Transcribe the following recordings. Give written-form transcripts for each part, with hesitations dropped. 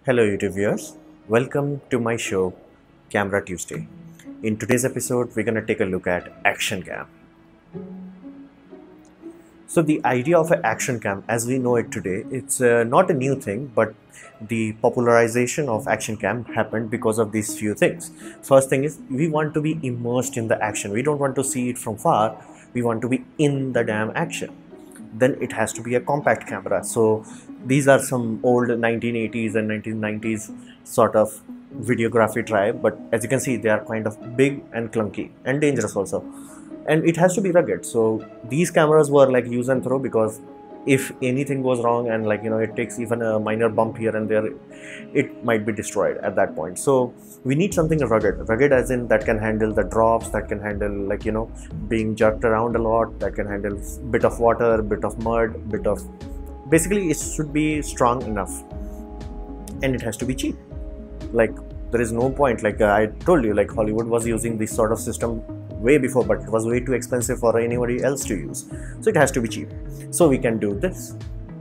Hello YouTube viewers, welcome to my show Camera Tuesday. In today's episode, we're gonna take a look at action cam. So the idea of an action cam as we know it today, it's not a new thing, but the popularization of action cam happened because of these few things. First thing is we want to be immersed in the action. We don't want to see it from far, we want to be in the damn action. Then it has to be a compact camera. So these are some old 1980s and 1990s sort of videography tribe, but as you can see they are kind of big and clunky and dangerous also, and it has to be rugged. So these cameras were like use and throw, because if anything goes wrong and it takes even a minor bump here and there, it might be destroyed at that point. So we need something rugged as in that can handle the drops, that can handle being jerked around a lot, that can handle bit of water, bit of mud, basically it should be strong enough, and it has to be cheap. Like there is no point, I told you, Hollywood was using this sort of system way before, but it was way too expensive for anybody else to use, so it has to be cheap. So we can do this.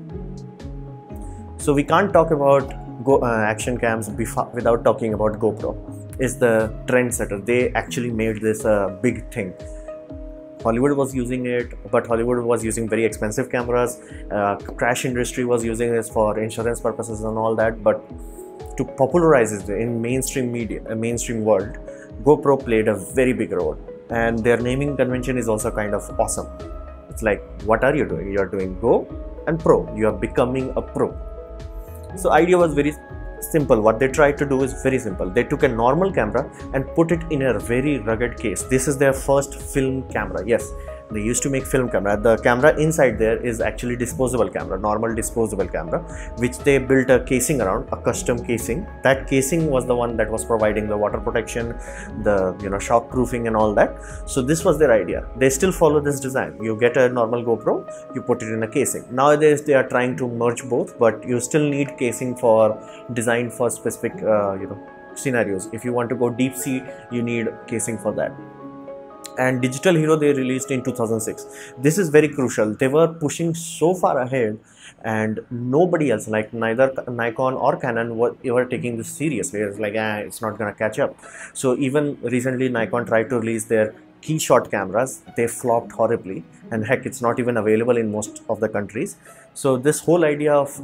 So we can't talk about action cams without talking about GoPro. Is the trendsetter. They actually made this a big thing. Hollywood was using it, but Hollywood was using very expensive cameras. Crash industry was using this for insurance purposes and all that, but to popularize it in mainstream media, mainstream world, GoPro played a very big role. And their naming convention is also kind of awesome. It's like, what are you doing? You are doing Go and Pro. You are becoming a pro. So idea was very simple. What they tried to do is very simple. They took a normal camera and put it in a very rugged case. This is their first film camera. Yes, they used to make film camera. The camera inside there is actually disposable camera, normal disposable camera, which they built a casing around, a custom casing. That casing was the one that was providing the water protection, the shock proofing and all that. So this was their idea. They still follow this design. You get a normal GoPro, you put it in a casing. Nowadays they are trying to merge both, but you still need casing for design for specific scenarios. If you want to go deep sea, you need casing for that. And Digital Hero they released in 2006. This is very crucial. They were pushing so far ahead, and nobody else, like neither Nikon or Canon, were ever taking this seriously. It's like, it's not gonna catch up. So even recently Nikon tried to release their key shot cameras. They flopped horribly, and heck, it's not even available in most of the countries. So this whole idea of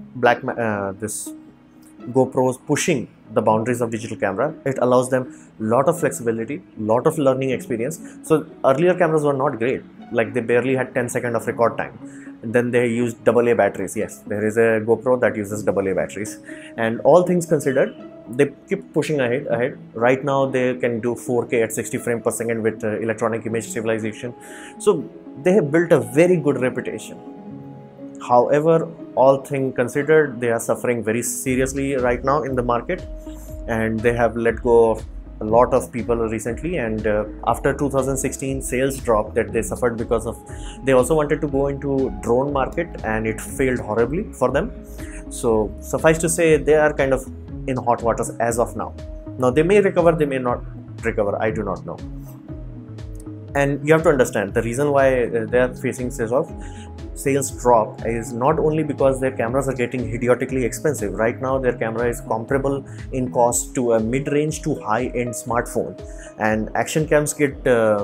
this GoPros pushing the boundaries of digital camera, it allows them lot of flexibility, lot of learning experience. So earlier cameras were not great, like they barely had 10 seconds of record time, and then they used AA batteries. Yes, there is a GoPro that uses AA batteries, and all things considered, they keep pushing ahead. Right now they can do 4K at 60 frames per second with electronic image stabilization. So they have built a very good reputation. However, all things considered, they are suffering very seriously right now in the market, and they have let go of a lot of people recently. And after 2016 sales drop that they suffered because of, they also wanted to go into drone market and it failed horribly for them. So suffice to say, they are kind of in hot waters as of now. Now they may recover, they may not recover, I do not know. And you have to understand the reason why they are facing sales drop is not only because their cameras are getting idiotically expensive. Right now their camera is comparable in cost to a mid-range to high-end smartphone, and action cams get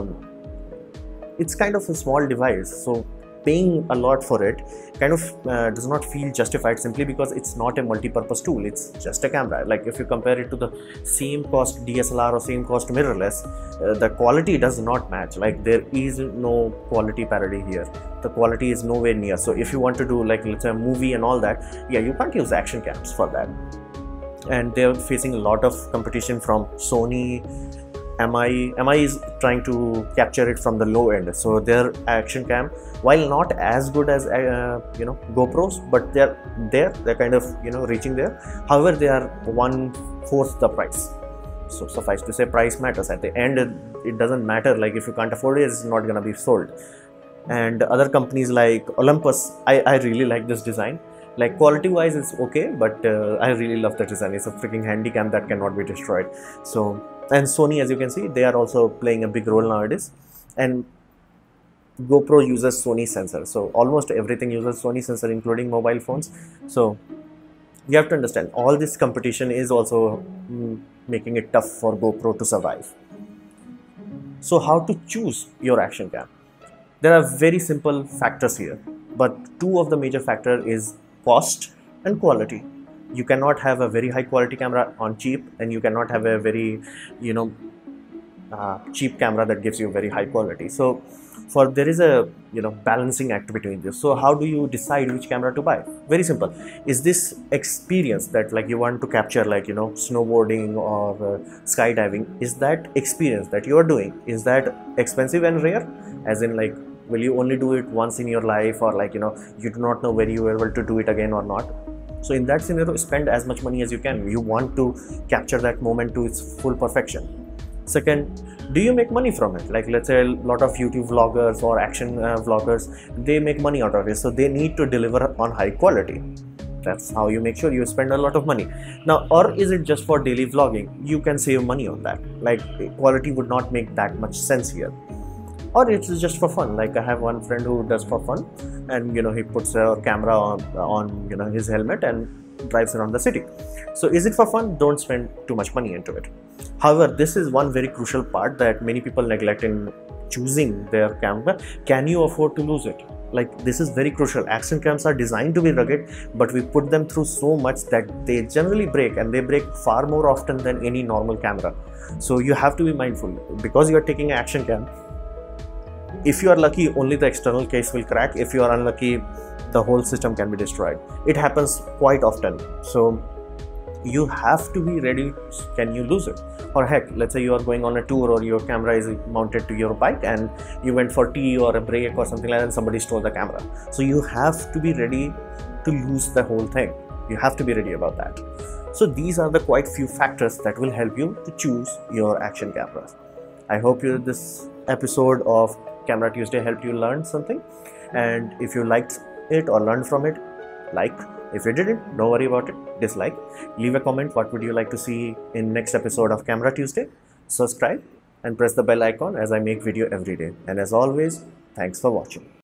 it's kind of a small device, so paying a lot for it kind of does not feel justified, simply because it's not a multi-purpose tool. It's just a camera. Like if you compare it to the same cost DSLR or same cost mirrorless, the quality does not match. Like there is no quality parity here. The quality is nowhere near. So if you want to do let's say a movie and all that, yeah, you can't use action cams for that. And they're facing a lot of competition from Sony. MI is trying to capture it from the low end. So their action cam, while not as good as GoPros, but they're kind of reaching there. However, they are 1/4 the price. So suffice to say, price matters. At the end, it doesn't matter. Like if you can't afford it, it's not gonna be sold. And other companies like Olympus, I really like this design. Like quality wise it's okay, but I really love the design. It's a freaking handy cam that cannot be destroyed. So, and Sony, as you can see, they are also playing a big role nowadays. And GoPro uses Sony sensor, so almost everything uses Sony sensor, including mobile phones. So You have to understand all this competition is also making it tough for GoPro to survive. So how to choose your action cam? There are very simple factors here, but two of the major factor is cost and quality. You cannot have a very high quality camera on cheap, and you cannot have a very, cheap camera that gives you very high quality. So for there is a balancing act between this. So how do you decide which camera to buy? Very simple. Is this experience that like you want to capture, like snowboarding or skydiving, is that experience that you are doing, is that expensive and rare? As in, like, will you only do it once in your life, or like you do not know whether you are able to do it again or not? So in that scenario, spend as much money as you can. You want to capture that moment to its full perfection. Second, do you make money from it? Like, let's say a lot of YouTube vloggers or action vloggers, they make money out of it, so they need to deliver on high quality. That's how you make sure you spend a lot of money. Now, or is it just for daily vlogging? You can save money on that. Like, quality would not make that much sense here. Or it's just for fun. Like, I have one friend who does for fun, and he puts a camera on his helmet and drives around the city. So is it for fun? Don't spend too much money into it. However, this is one very crucial part that many people neglect in choosing their camera. Can you afford to lose it? Like, this is very crucial. Action cams are designed to be rugged, but we put them through so much that they generally break, and they break far more often than any normal camera. So you have to be mindful, because you are taking an action cam. If you are lucky, only the external case will crack. If you are unlucky, the whole system can be destroyed. It happens quite often. So you have to be ready. Can you lose it? Or heck, let's say you are going on a tour, or your camera is mounted to your bike, and you went for tea or a break or something like that, and somebody stole the camera. So you have to be ready to lose the whole thing. You have to be ready about that. So these are the quite few factors that will help you to choose your action cameras. I hope this episode of Camera Tuesday helped you learn something, and if you liked it or learned from it, like. If you didn't, don't worry about it, dislike. Leave a comment, what would you like to see in next episode of Camera Tuesday. Subscribe and press the bell icon, as I make video every day. And as always, thanks for watching.